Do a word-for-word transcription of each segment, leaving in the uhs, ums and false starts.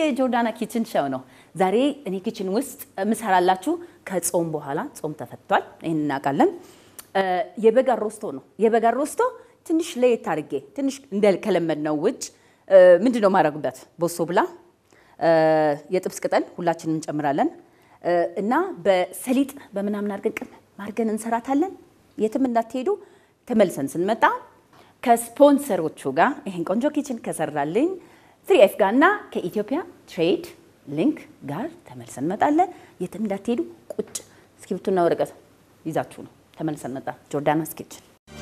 የጆርዳና ኪችን ሾው ነው ዛሬ እኔ ኪችን ውስጥ ምሰራላችሁ ከጾም በኋላ ጾም ተፈቷል ይሄን እናቃለን የበጋ ሮስቶ ነው የበጋ ሮስቶ ትንሽ ለየት አድርጌ ትንሽ እንደከለመድነው ውጭ ምንድነው ማረጉበት ቦሶ ብላ የጥብስ ቅጠል ሁላችንም እንጨምራለን እና በሰሊጥ በመናምን አድርገን ማርገን እንሰራታለን የትም እንዳትሄዱ ተመልሰን ስንመጣ ከስፖንሰሮቹ ጋር ይሄን ቆንጆ ኪችን ከሰራልኝ three F ጋርና ከኢትዮጵያ ትሬድ ሊንክ ጋር ተመልሰን እንመጣለን የትም እንዳትሄዱ ቁጭ እስኪብቱና ወረቀት ይዛችሁ ነው ተመልሰን መጣ ጆርዳናስ ኪችን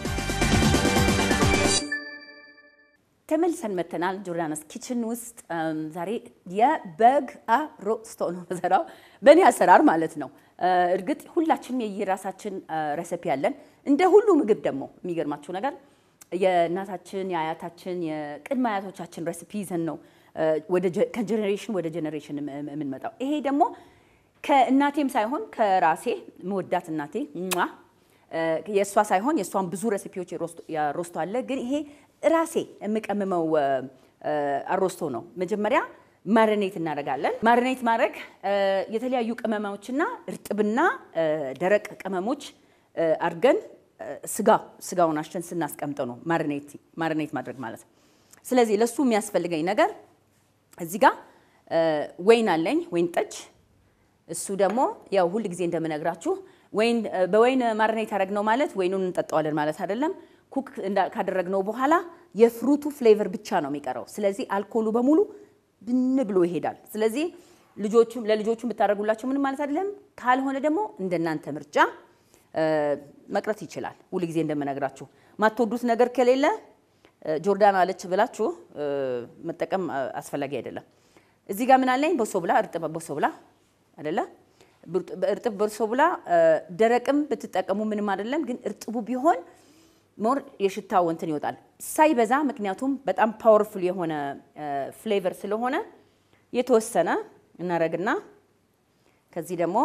ተመልሰን መተናል ጆርዳናስ ኪችን ውስጥ ዛሬ የበግ ሮስቶ ነው ዘራው በእኔ አሰራር ማለት ነው እርግጥ ሁላችንም የየራሳችን ሬሲፒ ያለን እንደ ሁሉ ምግብ ደግሞ የሚገርማችሁ ነገር የናታችን የአያታችን የቅድመ አያቶቻችን ሬሲፒ ይዘን ነው ወደ ከጀነሬሽን ወደ ጀነሬሽን የምንመጣው ይሄ ደግሞ ከእናቴም ሳይሆን ከራሴ መወዳት እናቴ የሷ ሳይሆን የሷን ብዙ ሬሲፒዎች ሮስቶ አለ ግን ይሄ ራሴ የምቀመመው አሮስቶ ነው መጀመሪያ ማሪኔት እናደርጋለን ማሪኔት ማድረግ የተለያዩ ቅመሞችና እርጥብና ደረቅ ቅመሞች አርገን ስጋ ስጋውን አሽተን ስናስቀምጠው ነው ማሪኔት ማሪኔት ማድረግ ማለት ስለዚህ ለሱ የሚያስፈልገኝ ነገር እዚህ ጋር ወይን አለኝ ወይን ጠጅ እሱ ደግሞ ያው ሁሉ ጊዜ እንደምነግራችሁ ወይን በወይን ማሪኔት አደረግነው ማለት ወይኑን እንጠጣዋለን ማለት አይደለም ኩክ ካደረግነው በኋላ የፍሩቱ ፍሌቨር ብቻ ነው የሚቀረው ስለዚህ አልኮሉ በሙሉ ብን ብሎ ይሄዳል ስለዚህ ልጆቹ ለልጆቹ ብታደርጉላቸው ምን ማለት አይደለም ካልሆነ ደግሞ እንደናንተ ምርጫ መቅረት ይችላል ሁሉ ጊዜ እንደምነግራችሁ ማትወዱት ነገር ከሌለ ጆርዳና አለች ብላችሁ መጠቀም አስፈላጊ አይደለም እዚህ ጋር ምን አለኝ ቦሶ ብላ እርጥብ ቦሶ ብላ አይደለ እርጥብ ቦሶ ብላ ደረቅም ብትጠቀሙ ምንም አይደለም ግን እርጥቡ ቢሆን ሞር የሽታው እንትን ይወጣል ሳይበዛ ምክንያቱም በጣም ፓወርፉል የሆነ ፍሌቨር ስለሆነ የተወሰነ እናረግና ከዚህ ደግሞ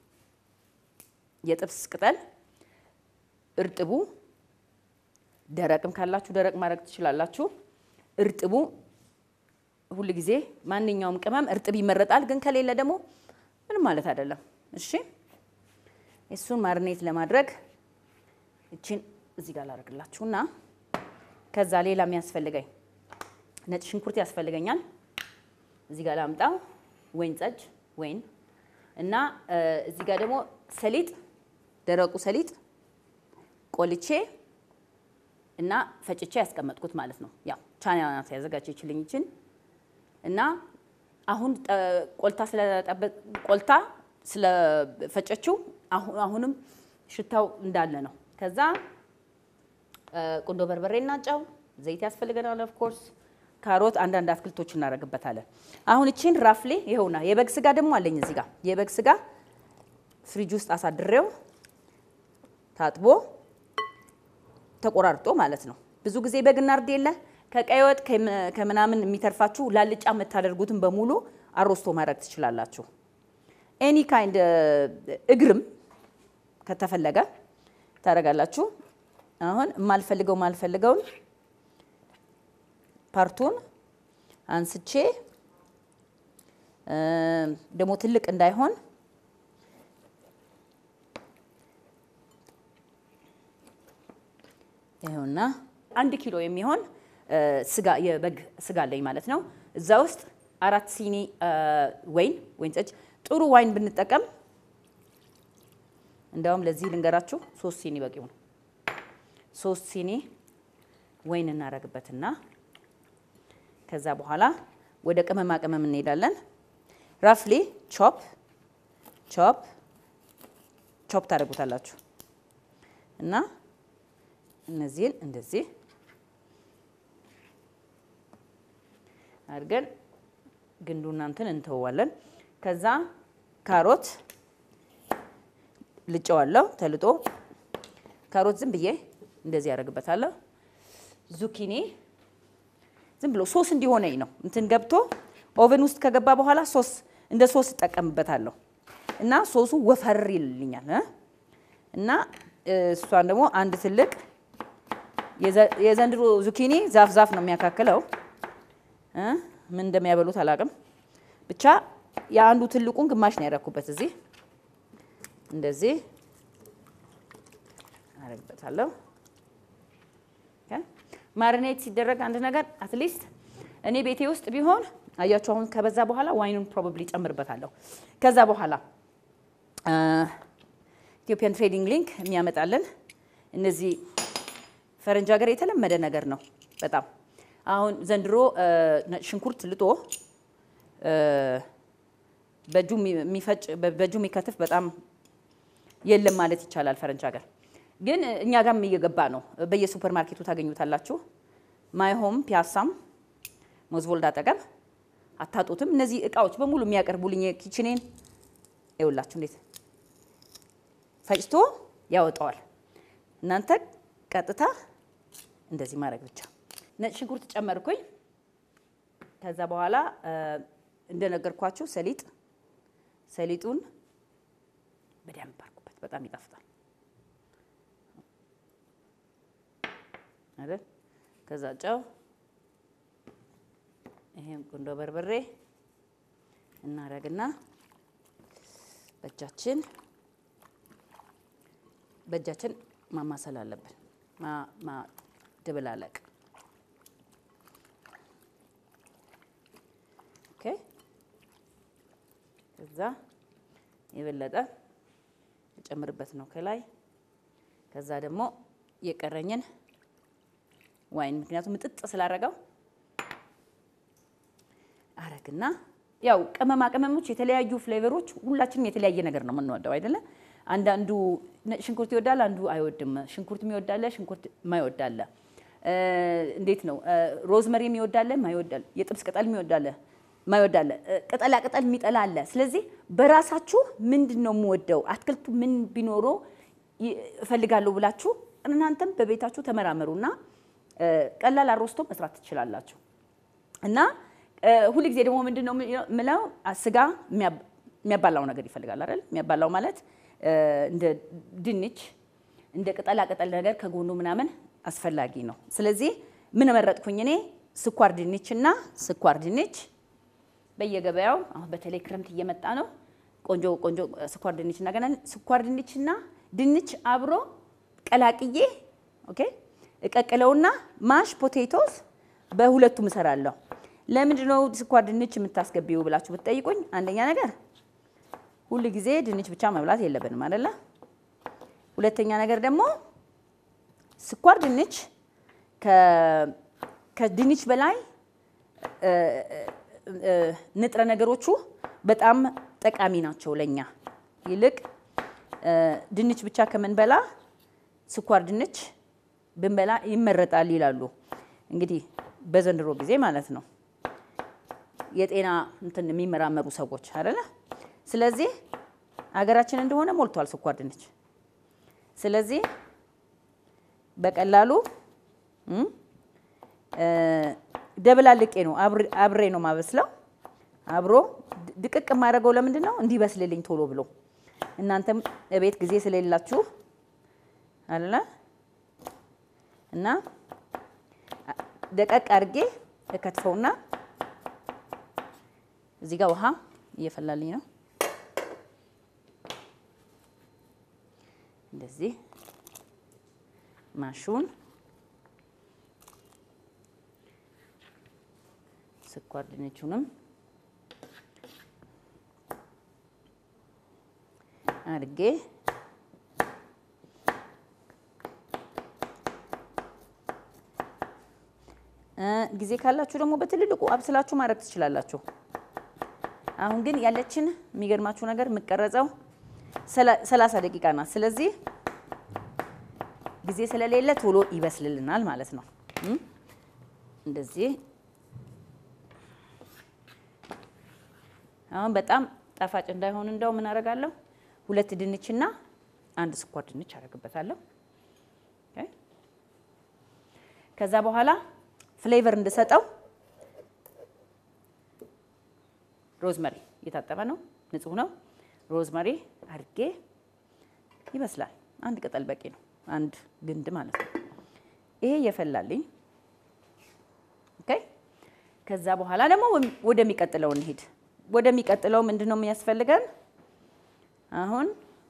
የጥብስ ቅጠል እርጥቡ ደረቅም ካላችሁ ደረቅ ማድረግ ትችላላችሁ እርጥቡ ሁሉ ጊዜ ማንኛውም ቅመም እርጥብ ይመረጣል ግን ከሌለ ደግሞ ምንም ማለት አይደለም እሺ እሱን ማሪኔት ለማድረግ እቺን እዚህ ጋር ላደርግላችሁና ከዛ ሌላ የሚያስፈልገኝ ነጭ ሽንኩርት ያስፈልገኛል እዚህ ጋር ላምጣው ወይን ጠጅ ወይን እና እዚህ ጋር ደግሞ ሰሊጥ ደረቁ ሰሊጥ ቆልቼ እና ፈጭቼ ያስቀመጥኩት ማለት ነው ያው ቻናናት ያዘጋጀችልኝ እቺን እና አሁን ቆልታ ስለጠበቅ ቆልታ ስለፈጨችው አሁንም ሽታው እንዳለ ነው ከዛ ቁንዶ በርበሬና ጫው ዘይት ያስፈልገናል ኦፍ ኮርስ ካሮት አንድ አንድ አትክልቶች እናረግበታለን አሁን እቺን ራፍሊ ይሄውና የበግ ስጋ ደግሞ አለኝ እዚህ ጋር የበግ ስጋ ፍሪጅ ውስጥ አሳድሬው ታጥቦ ተቆራርጦ ማለት ነው ብዙ ጊዜ በግና አርድ የለ ከቀይ ወጥ ከመናምን የሚተርፋችሁ ላልጫ መታደርጉትን በሙሉ አሮስቶ ማድረግ ትችላላችሁ ኤኒ ካይንድ እግርም ከተፈለገ ታረጋላችሁ አሁን ማልፈልገው ማልፈልገው ፓርቱን አንስቼ ደሞ ትልቅ እንዳይሆን ይሄውና አንድ ኪሎ የሚሆን ስጋ የበግ ስጋ አለኝ ማለት ነው እዛ ውስጥ አራት ሲኒ ወይን ወይን ጠጅ ጥሩ ዋይን ብንጠቀም እንደውም ለዚህ ልንገራችሁ ሶስት ሲኒ በቂው ነው ሶስት ሲኒ ወይን እናረግበትና ከዛ በኋላ ወደ ቅመማ ቅመም እንሄዳለን ራፍሊ ቾፕ ቾፕ ቾፕ ታደርጉታላችሁ እና እነዚህን እንደዚህ አርገን ግንዱና እንትን እንተዋለን ከዛ ካሮት ልጨዋለሁ ተልጦ ካሮት ዝም ብዬ እንደዚህ ያደርግበታለሁ ዙኪኒ ዝም ብሎ ሶስ እንዲሆነኝ ነው እንትን ገብቶ ኦቨን ውስጥ ከገባ በኋላ ሶስ እንደ ሶስ ተጠቀምበታለሁ እና ሶሱ ወፈር ይልልኛል እና እሷን ደግሞ አንድ ትልቅ የዘንድሮ ዙኪኒ ዛፍ ዛፍ ነው የሚያካክለው እ ምን እንደሚያበሉት አላቅም ብቻ ያንዱ ትልቁን ግማሽ ነው ያደረኩበት እዚህ እንደዚህ አረግበታለሁ ኦኬ ማሪኔት ሲደረግ አንድ ነገር አትሊስት እኔ ቤቴ ውስጥ ቢሆን አያችሁ አሁን ከበዛ በኋላ ዋይኑን ፕሮባብሊ ጨምርበታለሁ ከዛ በኋላ ኢትዮጵያን ትሬዲንግ ሊንክ የሚያመጣልን እነዚህ ፈረንጅ ሀገር የተለመደ ነገር ነው በጣም አሁን ዘንድሮ ሽንኩርት ልጦ በጁ የሚፈጭ በጁ የሚከትፍ በጣም የለም ማለት ይቻላል ፈረንጅ ሀገር ግን እኛ ጋርም እየገባ ነው በየሱፐር ማርኬቱ ታገኙታላችሁ ማይ ሆም ፒያሳም ሞዝቮልድ አጠገብ አታጡትም እነዚህ እቃዎች በሙሉ የሚያቀርቡልኝ ኪችኔን ይውላችሁ እንዴት ፈጭቶ ያወጣዋል እናንተ ቀጥታ እንደዚህ ማድረግ ብቻ ነጭ ሽንኩርት ጨመርኩኝ ከዛ በኋላ እንደነገርኳችሁ ሰሊጥ ሰሊጡን በደንብ አርኩበት በጣም ይጣፍጣል አይደል ከዛ ጨው ይሄን ቁንዶ በርበሬ እናረግና በእጃችን በእጃችን ማማሰል አለብን ማ ማ ደብላለቅ ኦኬ ከዛ የበለጠ ጨምርበት ነው ከላይ ከዛ ደግሞ የቀረኝን ዋይን ምክንያቱም ጥጥ ስላረጋው አረግና ያው ቅመማ ቅመሞች የተለያዩ ፍሌቨሮች ሁላችንም የተለያየ ነገር ነው የምንወደው አይደለ አንዳንዱ ሽንኩርት ይወዳል አንዱ አይወድም ሽንኩርት የሚወዳለ ሽንኩርት ማይወዳለ እንዴት ነው ሮዝመሪ የሚወዳለ ማይወዳለ የጥብስ ቅጠል የሚወዳለ ማይወዳለ ቅጠላ ቅጠል የሚጠላ አለ ስለዚህ በራሳችሁ ምንድነው የምወደው አትክልቱ ምን ቢኖሮ እፈልጋለሁ ብላችሁ እናንተም በቤታችሁ ተመራመሩና ቀላል አሮስቶ መስራት ትችላላችሁ እና ሁሉ ጊዜ ደግሞ ምንድነው ምለው ስጋ የሚያባላው ነገር ይፈልጋል አይደል የሚያባላው ማለት እንደ ድንች እንደ ቅጠላ ቅጠል ነገር ከጎኑ ምናምን አስፈላጊ ነው ስለዚህ ምን መረጥኩኝ እኔ ስኳር ድንችና ስኳር ድንች በየገበያው አሁን በተለይ ክረምት እየመጣ ነው ቆንጆ ቆንጆ ስኳር ድንችና ገና ስኳር ድንችና ድንች አብሮ ቀላቅዬ ኦኬ እቀቅለውና ማሽ ፖቴቶስ በሁለቱም እሰራለሁ ለምንድነው ስኳር ድንች የምታስገቢው ብላችሁ ብትጠይቁኝ አንደኛ ነገር ሁሉ ጊዜ ድንች ብቻ መብላት የለብንም አይደለ ሁለተኛ ነገር ደግሞ ስኳር ድንች ከ ከድንች በላይ ንጥረ ነገሮቹ በጣም ጠቃሚ ናቸው ለኛ ይልቅ ድንች ብቻ ከመንበላ ስኳር ድንች ብንበላ ይመረጣል ይላሉ እንግዲህ በዘንድሮ ጊዜ ማለት ነው የጤና እንትን የሚመራመሩ ሰዎች አይደለ ስለዚህ አገራችን እንደሆነ ሞልቷል ስኳር ድንች ስለዚህ በቀላሉ ደብላልቄ ነው አብሬ ነው ማበስለው አብሮ ድቅቅ ማረገው ለምንድነው እንዲበስልልኝ ቶሎ ብሎ እናንተም እቤት ጊዜ ስለሌላችሁ አይደለ እና ደቀቅ አርጌ እከትፈውና እዚህ ጋር ውሃ እየፈላልኝ ነው እንደዚህ ማሹን ስኳር ድንቹንም አርጌ ጊዜ ካላችሁ ደግሞ በትልልቁ አብስላችሁ ማረግ ትችላላችሁ አሁን ግን ያለችን የሚገርማችሁ ነገር መቀረጸው ሰላሳ ደቂቃ ናት ስለዚህ ጊዜ ስለሌለ ቶሎ ይበስልልናል ማለት ነው እንደዚህ አሁን በጣም ጣፋጭ እንዳይሆን እንደው ምን አረጋለሁ ሁለት ድንችና አንድ ስኳር ድንች አረግበታለሁ ኦኬ ከዛ በኋላ ፍሌቨር እንድሰጠው ሮዝመሪ የታጠበ ነው ንጹህ ነው ሮዝመሪ አርጌ ይመስላል አንድ ቅጠል በቂ ነው አንድ ግንድ ማለት ነው ይሄ የፈላልኝ ኦኬ ከዛ በኋላ ደግሞ ወደሚቀጥለው እንሂድ ወደሚቀጥለው ምንድነው የሚያስፈልገን አሁን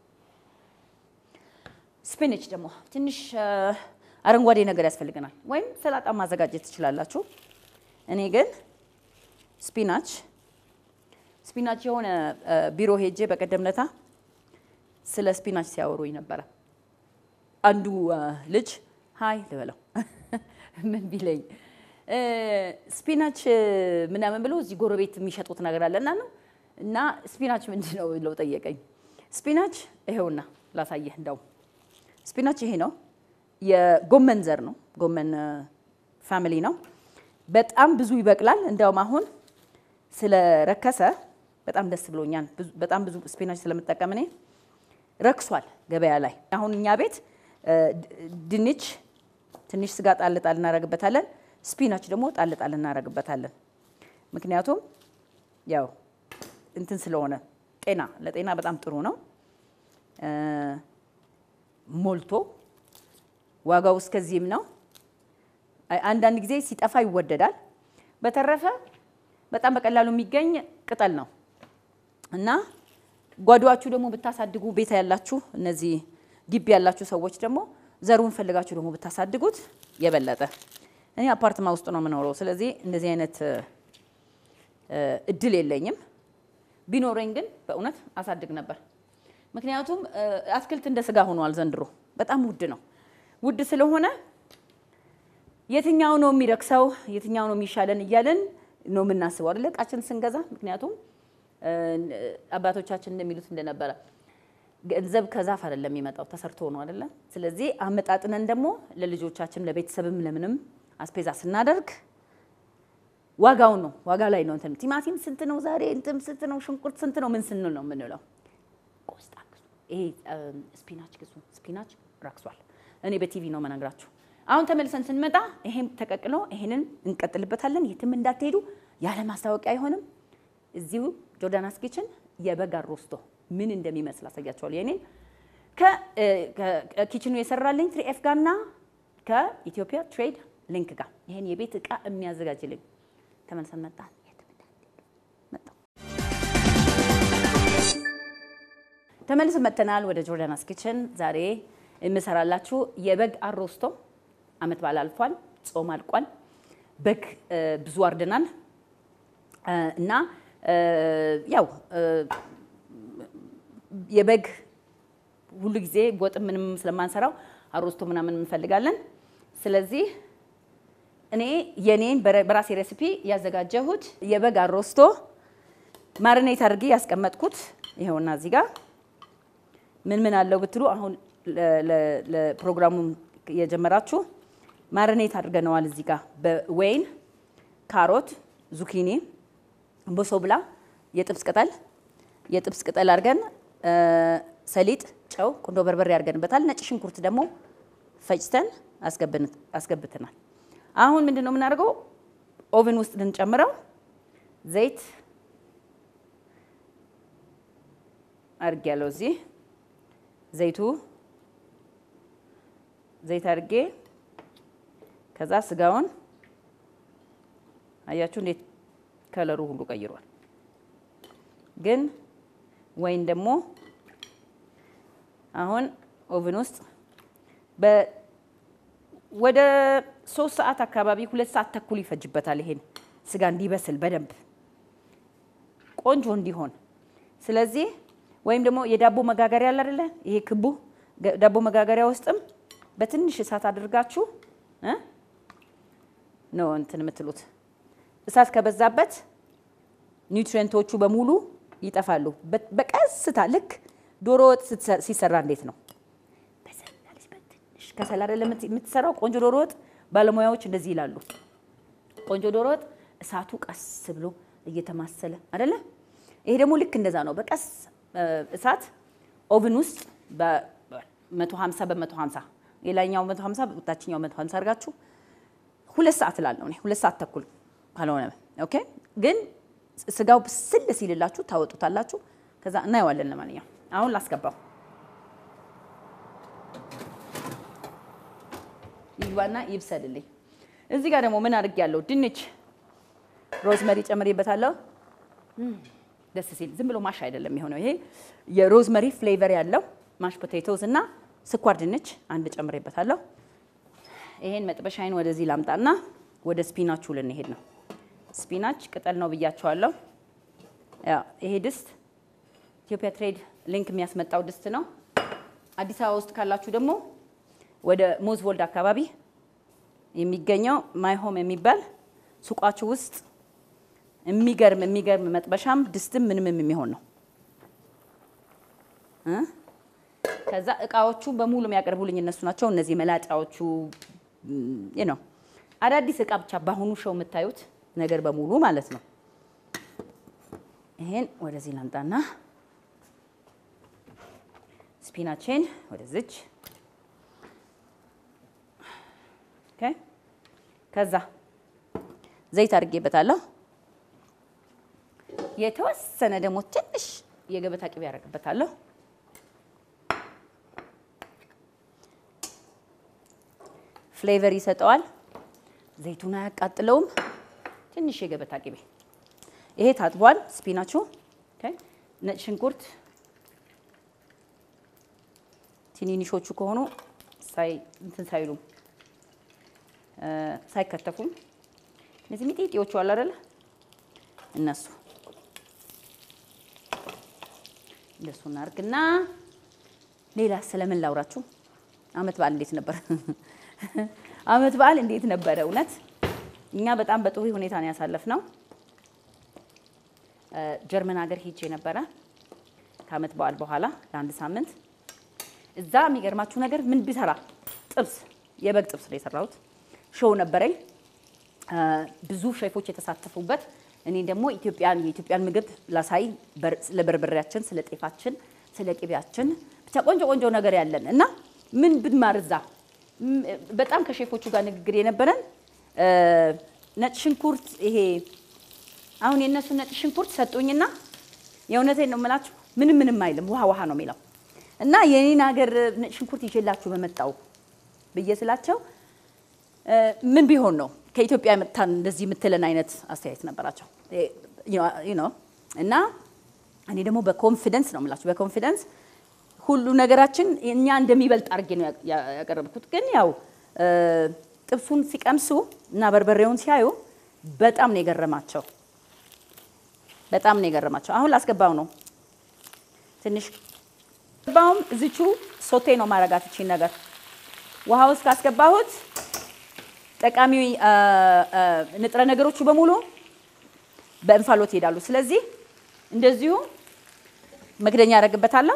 ስፒናች ደግሞ ትንሽ አረንጓዴ ነገር ያስፈልገናል ወይም ሰላጣ ማዘጋጀት ትችላላችሁ እኔ ግን ስፒናች ስፒናች የሆነ ቢሮ ሄጄ በቀደምለታ ስለ ስፒናች ሲያወሩኝ ነበር አንዱ ልጅ ሃይ ልበለው ምን ቢለኝ ስፒናች ምናምን ብሎ እዚህ ጎረቤት የሚሸጡት ነገር አለና ነው እና ስፒናች ምንድነው ብለው ጠየቀኝ ስፒናች ይሄውና ላሳየህ እንደው ስፒናች ይሄ ነው የጎመን ዘር ነው ጎመን ፋሚሊ ነው በጣም ብዙ ይበቅላል እንደውም አሁን ስለረከሰ በጣም ደስ ብሎኛል በጣም ብዙ ስፒናች ስለምጠቀም እኔ ረክሷል ገበያ ላይ አሁን እኛ ቤት ድንች ትንሽ ስጋ ጣል ጣል እናረግበታለን ስፒናች ደግሞ ጣል ጣል እናረግበታለን ምክንያቱም ያው እንትን ስለሆነ ጤና ለጤና በጣም ጥሩ ነው ሞልቶ ዋጋው እስከዚህም ነው አንዳንድ ጊዜ ሲጠፋ ይወደዳል በተረፈ በጣም በቀላሉ የሚገኝ ቅጠል ነው እና ጓዷችሁ ደግሞ ብታሳድጉ ቤት ያላችሁ እነዚህ ግቢ ያላችሁ ሰዎች ደግሞ ዘሩን ፈልጋችሁ ደግሞ ብታሳድጉት የበለጠ እኔ አፓርትማ ውስጥ ነው የምኖረው ስለዚህ እንደዚህ አይነት እድል የለኝም ቢኖረኝ ግን በእውነት አሳድግ ነበር ምክንያቱም አትክልት እንደ ስጋ ሆኗል ዘንድሮ በጣም ውድ ነው ውድ ስለሆነ የትኛው ነው የሚረክሰው የትኛው ነው የሚሻለን ይያለን ነው ምናስበው አይደል ቃችን ስንገዛ ምክንያቱም አባቶቻችን እንደሚሉት እንደነበረ ገንዘብ ከዛፍ አይደለም የሚመጣው ተሰርቶ ነው አይደል ስለዚህ አመጣጥነን ደግሞ ለልጆቻችን ለቤተሰብም ለምንም አስፔዛ ስናደርግ ዋጋው ነው ዋጋ ላይ ነው እንትን ቲማቲም ስንት ነው ዛሬ እንትም ስንት ነው ሽንኩርት ስንት ነው ምን ስንል ነው ምንለው ቆስጣ ይሄ ስፒናች ግዙ ስፒናች ረክሷል እኔ በቲቪ ነው መናግራችሁ አሁን ተመልሰን ስንመጣ ይሄም ተቀቅሎ ይሄንን እንቀጥልበታለን የትም እንዳትሄዱ ያለ ማስታወቂያ አይሆንም እዚሁ ጆርዳናስ ኪችን የበግ አሮስቶ ምን እንደሚመስል አሳያችኋለሁ የኔ ከኪችኑ የሰራልኝ ትሪ ኤፍ ጋርና ከኢትዮጵያ ትሬድ ሊንክ ጋር ይሄን የቤት ዕቃ የሚያዘጋጅልኝ ተመልሰን መጣ መጣ ተመልሰን መተናል ወደ ጆርዳናስ ኪችን ዛሬ የምሰራላችሁ የበግ አሮስቶ አመት በዓል አልፏል ጾም አልቋል በግ ብዙ አርደናል እና ያው የበግ ሁሉ ጊዜ ወጥ ምንም ስለማንሰራው አሮስቶ ምናምን እንፈልጋለን ስለዚህ እኔ የኔን በራሴ ሬሲፒ ያዘጋጀሁት የበግ አሮስቶ ማሪኔት አድርጌ ያስቀመጥኩት ይሄውና እዚህ ጋር ምን ምን አለው ብትሉ አሁን ለፕሮግራሙ የጀመራችሁ ማሪኔት አድርገናል እዚህ ጋር በወይን ካሮት ዙኪኒ በሶብላ የጥብስ ቅጠል የጥብስ ቅጠል አድርገን ሰሊጥ ጨው ቁንዶ በርበሬ አድርገንበታል ነጭ ሽንኩርት ደግሞ ፈጭተን አስገብተን አስገብተናል አሁን ምንድነው የምናደርገው ኦቨን ውስጥ ልንጨምረው ዘይት አድርጌያለሁ እዚህ ዘይቱ ዘይት አድርጌ ከዛ ስጋውን አያችሁ እንዴት ከለሩ ሁሉ ቀይሯል ግን ወይን ደግሞ አሁን ኦቨን ውስጥ በ ወደ ሶስት ሰዓት አካባቢ ሁለት ሰዓት ተኩል ይፈጅበታል ይሄን ስጋ እንዲበስል በደንብ ቆንጆ እንዲሆን ስለዚህ ወይም ደግሞ የዳቦ መጋገሪያ አለ አይደለ ይሄ ክቡ ዳቦ መጋገሪያ ውስጥም በትንሽ እሳት አድርጋችሁ እ ነው እንትን የምትሉት እሳት ከበዛበት ኒውትሪየንቶቹ በሙሉ ይጠፋሉ በቀስታ ልክ ዶሮ ወጥ ሲሰራ እንዴት ነው በሰላልሽ በትንሽ ከሰል አይደለም የምትሰራው ቆንጆ ዶሮ ወጥ ባለሙያዎች እንደዚህ ይላሉ ቆንጆ ዶሮ ወጥ እሳቱ ቀስ ብሎ እየተማሰለ አይደለ ይሄ ደግሞ ልክ እንደዛ ነው በቀስ እሳት ኦቨን ውስጥ በ150 በ150 የላኛው መቶ ሀምሳ ታችኛው መቶ ሀምሳ አርጋችሁ ሁለት ሰዓት ላለው ነው ሁለት ሰዓት ተኩል ካልሆነ ኦኬ ግን ስጋው ብስል ሲልላችሁ ታወጡታላችሁ ከዛ እናይዋለን ለማንኛው አሁን ላስገባው ይግባና ይብሰልልኝ እዚህ ጋር ደግሞ ምን አድርጌያለሁ ድንች ሮዝመሪ ጨምሬበታለሁ ደስ ሲል ዝም ብሎ ማሽ አይደለም የሆነው ይሄ የሮዝመሪ ፍሌቨር ያለው ማሽ ፖቴቶስ እና ስኳር ድንች አንድ ጨምሬበታለሁ ይሄን መጥበሻዬን ወደዚህ ላምጣና ወደ ስፒናቹ ልንሄድ ነው ስፒናች ቅጠል ነው ብያቸዋለሁ ያ ይሄ ድስት ኢትዮጵያ ትሬድ ሊንክ የሚያስመጣው ድስት ነው አዲስ አበባ ውስጥ ካላችሁ ደግሞ ወደ ሞዝቮልድ አካባቢ የሚገኘው ማይ ሆም የሚባል ሱቃችሁ ውስጥ የሚገርም የሚገርም መጥበሻም ድስትም ምንም የሚሆን ነው እ ከዛ እቃዎቹ በሙሉ የሚያቀርቡልኝ እነሱ ናቸው እነዚህ መላጫዎቹ you know አዳዲስ እቃ ብቻ ባሁኑ ሾው የምታዩት ነገር በሙሉ ማለት ነው ይሄን ወደዚህ ላምጣና ስፒናችን ወደዚህ ኦኬ ከዛ ዘይት አድርጌበታለሁ የተወሰነ ደግሞ ትንሽ የገበታ ቅቤ ያደርግበታለሁ ፍሌቨር ይሰጠዋል ዘይቱን አያቃጥለውም ትንሽ የገበታ ቅቤ ይሄ ታጥቧል ስፒናቹ ኦኬ ነጭ ሽንኩርት ትንንሾቹ ከሆኑ ሳይ እንትን ሳይሉ ሳይከተፉም እነዚህ ሚጢጢዎቹ አለ አይደል እነሱ እንደሱ እናርግና ሌላ ስለምን ላውራችሁ አመት በዓል እንዴት ነበር አመት በዓል እንዴት ነበር እውነት እኛ በጣም በጥሩ ሁኔታ ነው ያሳለፍነው ጀርመን ሀገር ሄጄ ነበር ከአመት በዓል በኋላ ለአንድ ሳምንት እዛ የሚገርማችሁ ነገር ምን ቢሰራ ጥብስ የበግ ጥብስ ነው የሰራሁት ሾው ነበረኝ ብዙ ሼፎች የተሳተፉበት እኔ ደግሞ ኢትዮጵያን የኢትዮጵያን ምግብ ላሳይ ለበርበሬያችን ስለ ጤፋችን ስለ ቅቤያችን ብቻ ቆንጆ ቆንጆ ነገር ያለን እና ምን ብንማርዛ በጣም ከሼፎቹ ጋር ንግግር የነበረን ነጭ ሽንኩርት ይሄ አሁን የነሱ ነጭ ሽንኩርት ሰጡኝና የእውነቴን ነው የምላችሁ ምንም ምንም አይልም ውሃ ውሃ ነው የሚለው እና የኔን ሀገር ነጭ ሽንኩርት ይዤላችሁ በመጣው በየስላቸው ምን ቢሆን ነው ከኢትዮጵያ መጣን እንደዚህ የምትለን አይነት አስተያየት ነበራቸው you know እና እኔ ደግሞ በኮንፊደንስ ነው የምላችሁ በኮንፊደንስ ሁሉ ነገራችን እኛ እንደሚበልጥ አርጌ ነው ያቀርብኩት ግን ያው ጥብሱን ሲቀምሱ እና በርበሬውን ሲያዩ በጣም ነው የገረማቸው በጣም ነው የገረማቸው አሁን ላስገባው ነው ትንሽ ባውም እዚቹ ሶቴ ነው ማረጋት እቺ ነገር ውሃው ውስጥ ካስገባሁት ጠቃሚ ንጥረ ነገሮቹ በሙሉ በእንፋሎት ይሄዳሉ ስለዚህ እንደዚሁ መክደኛ ያረግበታለሁ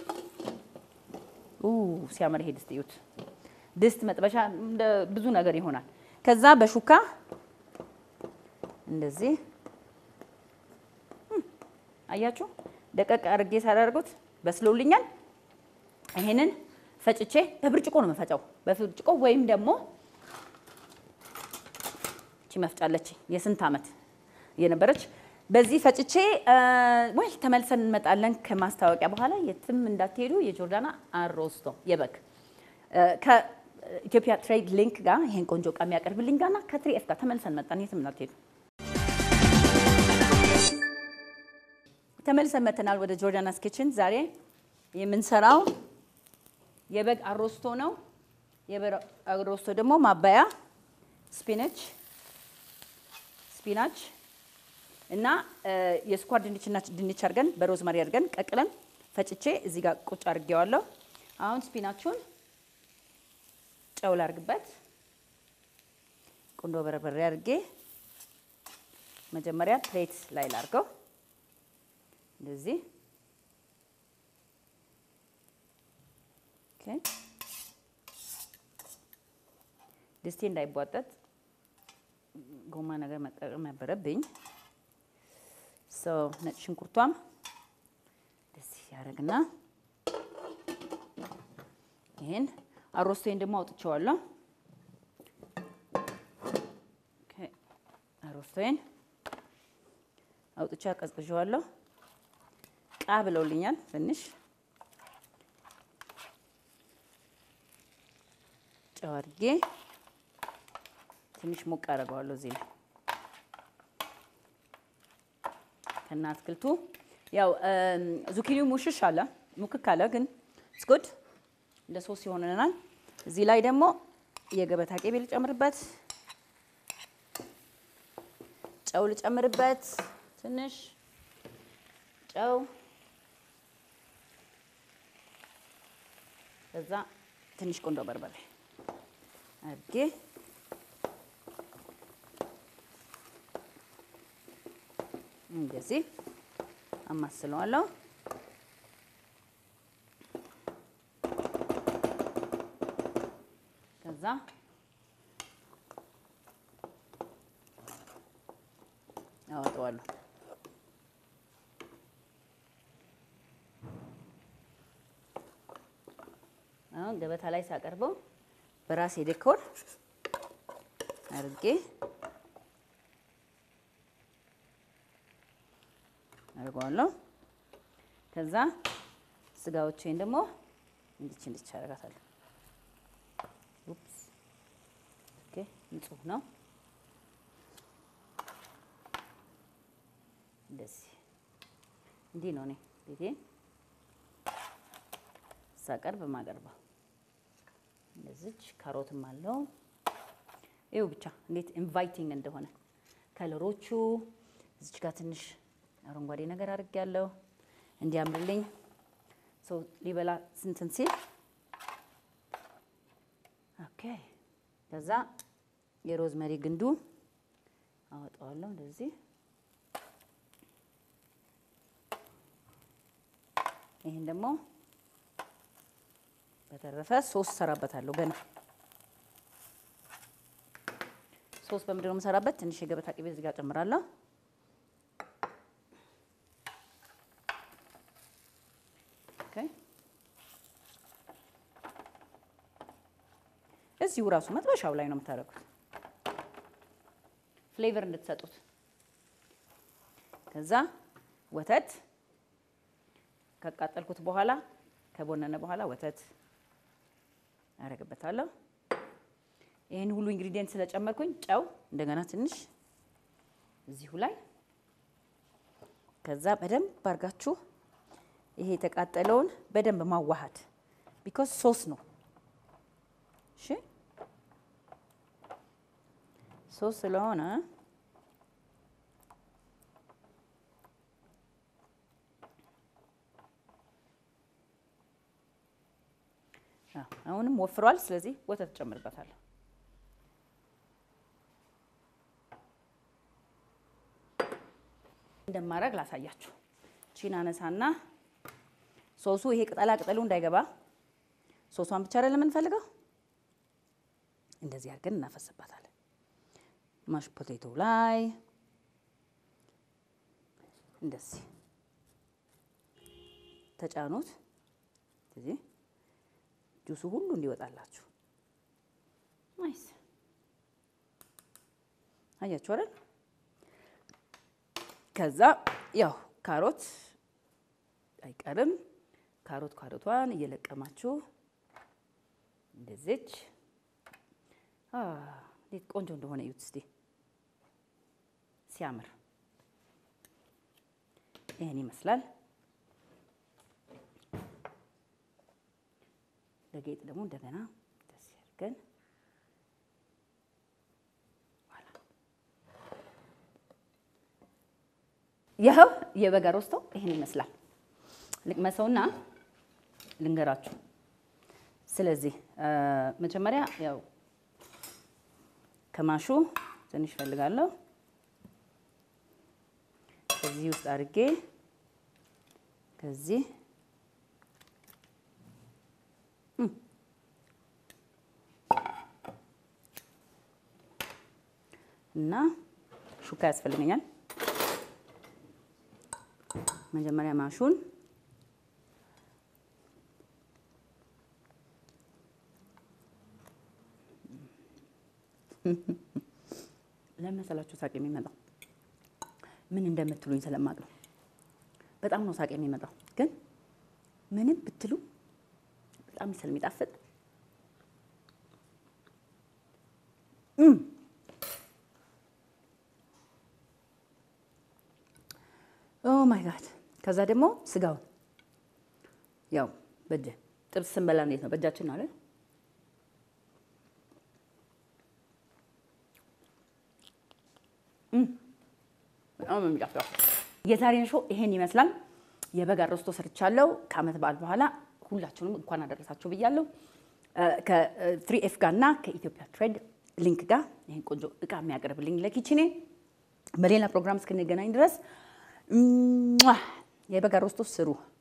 ኡ ሲያመር ሄድ እስቲዩት ድስት መጥበሻ ብዙ ነገር ይሆናል ከዛ በሹካ እንደዚህ አያችሁ ደቀቅ አርጌ ሳላርጉት በስሎልኛል ይሄንን ፈጭቼ በብርጭቆ ነው መፈጫው በብርጭቆ ወይም ደግሞ እቺ መፍጫለች የስንት አመት የነበረች በዚህ ፈጭቼ ወይ ተመልሰን እንመጣለን ከማስታወቂያ በኋላ የትም እንዳትሄዱ የጆርዳና አሮስቶ የበግ ከኢትዮጵያ ትሬድ ሊንክ ጋር ይሄን ቆንጆ ቃም ያቀርብልኝ ጋርና ከትሪኤፍ ጋር ተመልሰን መጣን የትም እንዳትሄዱ ተመልሰን መተናል ወደ ጆርዳናስ ኪችን ዛሬ የምንሰራው የበግ አሮስቶ ነው የበግ አሮስቶ ደግሞ ማባያ ስፒናች ስፒናች እና የስኳር ድንችና ድንች አርገን በሮዝመሪ አርገን ቀቅለን ፈጭቼ እዚህ ጋር ቁጭ አርጌዋለሁ አሁን ስፒናቹን ጨው ላርግበት ቁንዶ በርበሬ አርጌ መጀመሪያ ፕሌት ላይ ላርገው እንደዚህ ኦኬ ድስቴ እንዳይቧጠጥ ጎማ ነገር መጠቀም ነበረብኝ ሶ ነጭ ሽንኩርቷም ደስ ያረግና ይሄን አሮስቶን ደግሞ አውጥቼዋለሁ ኦኬ አሮስቶን አውጥቼ አቀዝቅዤዋለሁ ቃ ብለውልኛል ትንሽ ጨው አድርጌ ትንሽ ሞቅ አደርገዋለሁ እዚህ ከና አትክልቱ ያው ዙኪኒው ሙሽሽ አለ ሙክክ አለ ግን it's good እንደ ሶስ ይሆነናል እዚህ ላይ ደግሞ የገበታ ቅቤ ልጨምርበት ጨው ልጨምርበት ትንሽ ጨው ከዛ ትንሽ ቆንጆ በርበሬ አድርጌ እንደዚህ አማስለዋለሁ ከዛ አወጣዋለሁ አሁን ገበታ ላይ ሳቀርበው በራሴ ዴኮር አድርጌ አድርገዋለሁ ከዛ ስጋዎቼን ደግሞ እንዲች እንዲች አደርጋታለሁ ኡፕስ ኦኬ ንጹህ ነው እንደዚህ እንዲህ ነው እኔ ቤቴን ሳቀርብ ማቀርበው እንደዚች ካሮትም አለው ይኸው ብቻ እንዴት ኢንቫይቲንግ እንደሆነ ከለሮቹ እዚች ጋር ትንሽ አረንጓዴ ነገር አድርጌያለሁ እንዲያምርልኝ ሶ ሊበላ ስንትን ሲል ኦኬ ከዛ የሮዝመሪ ግንዱ አወጣዋለሁ እንደዚህ ይሄን ደግሞ በተረፈ ሶስ ሰራበታለሁ ገና ሶስ በምንድን ነው የምሰራበት ትንሽ የገበታ ቅቤ እዚህ ጋር ጨምራለሁ ኦኬ እዚሁ ራሱ መጥበሻው ላይ ነው የምታደርጉት ፍሌቨር እንድትሰጡት ከዛ ወተት ካቃጠልኩት በኋላ ከቦነነ በኋላ ወተት አረግበታለሁ ይሄን ሁሉ ኢንግሪዲየንት ስለጨመርኩኝ ጨው እንደገና ትንሽ እዚሁ ላይ ከዛ በደንብ አርጋችሁ ይሄ የተቃጠለውን በደንብ ማዋሃድ ቢኮዝ ሶስ ነው እሺ ሶስ ስለሆነ አሁንም ወፍሯል ስለዚህ ወተት ጨምርበታለሁ እንደማረግ ላሳያችሁ ቺና ነሳና ሶሱ ይሄ ቅጠላ ቅጠሉ እንዳይገባ ሶሷን ብቻ አይደለም እንፈልገው እንደዚህ አድርገን እናፈስባታለን ማሽ ፖቴቶ ላይ እንደዚህ ተጫኑት እዚህ ጁሱ ሁሉ እንዲወጣላችሁ ናይስ አያችሁ አይደል ከዛ ያው ካሮት አይቀርም ካሮት ካሮቷን እየለቀማችሁ እንደዚህ አ ዲት ቆንጆ እንደሆነ እዩት እስቲ ሲያምር ይሄን ይመስላል ለጌጥ ደግሞ እንደገና እንደዚህ አድርገን ዋላ ይሄው የበጋ ሮስቶ ይሄን ይመስላል ልቅመሰውና ልንገራችሁ ስለዚህ መጀመሪያ ያው ከማሹ ትንሽ ፈልጋለሁ ከዚህ ውስጥ አድርጌ ከዚህ እና ሹካ ያስፈልገኛል መጀመሪያ ማሹን ለመሰላችሁ ሳቅ የሚመጣው ምን እንደምትሉኝ ስለማቅ ነው በጣም ነው ሳቅ የሚመጣው ግን ምንም ብትሉ በጣም ስለሚጣፍጥ እም ኦ ማይ ጋድ ከዛ ደግሞ ስጋው ያው በደ ጥብስ ስንበላ እንዴት ነው በእጃችን አይደል እም በጣም የሚጣፍጠው የዛሬን ሾው ይሄን ይመስላል የበግ አሮስቶ ሰርቻለሁ ከአመት በዓል በኋላ ሁላችሁንም እንኳን አደረሳችሁ ብያለሁ ከ3 ኤፍ ጋርና ከኢትዮጵያ ትሬድ ሊንክ ጋር ይሄን ቆንጆ እቃ የሚያቀርብልኝ ለኪችኔ በሌላ ፕሮግራም እስክንገናኝ ድረስ የበግ አሮስቶ ስሩ